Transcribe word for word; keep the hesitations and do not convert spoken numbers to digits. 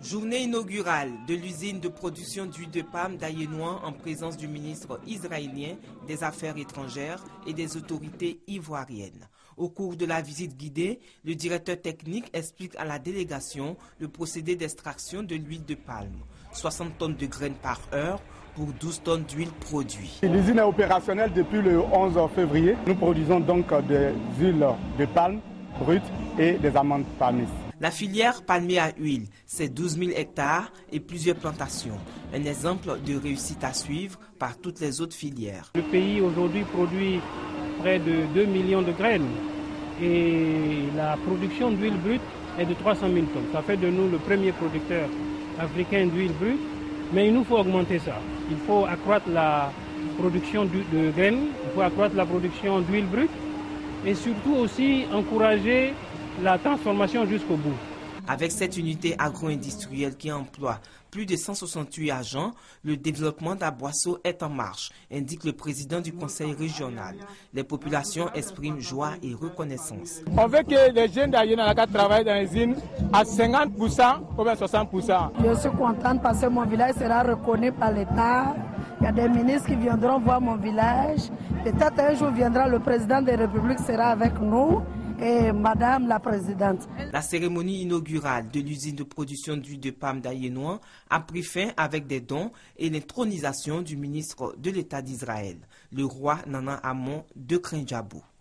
Journée inaugurale de l'usine de production d'huile de palme d'Ayénouan en présence du ministre israélien des Affaires étrangères et des autorités ivoiriennes. Au cours de la visite guidée, le directeur technique explique à la délégation le procédé d'extraction de l'huile de palme. soixante tonnes de graines par heure pour douze tonnes d'huile produite. L'usine est opérationnelle depuis le onze février. Nous produisons donc des huiles de palme brutes et des amandes palmées. La filière palmier à huile, c'est douze mille hectares et plusieurs plantations. Un exemple de réussite à suivre par toutes les autres filières. Le pays aujourd'hui produit près de deux millions de graines et la production d'huile brute est de trois cent mille tonnes. Ça fait de nous le premier producteur africain d'huile brute, mais il nous faut augmenter ça. Il faut accroître la production de graines, il faut accroître la production d'huile brute et surtout aussi encourager la transformation jusqu'au bout. Avec cette unité agro-industrielle qui emploie plus de cent soixante-huit agents, le développement d'Aboisseau est en marche, indique le président du conseil régional. Les populations expriment joie et reconnaissance. On veut que les jeunes d'Ayénouan travaillent dans les usines à cinquante pour cent ou bien soixante pour cent. Je suis contente parce que mon village sera reconnu par l'État. Il y a des ministres qui viendront voir mon village. Peut-être un jour viendra le président de la République sera avec nous. Et Madame la Présidente. La cérémonie inaugurale de l'usine de production d'huile de palme d'Ayénouan a pris fin avec des dons et l'intronisation du ministre de l'État d'Israël, le roi Nana Amon de Krenjabou.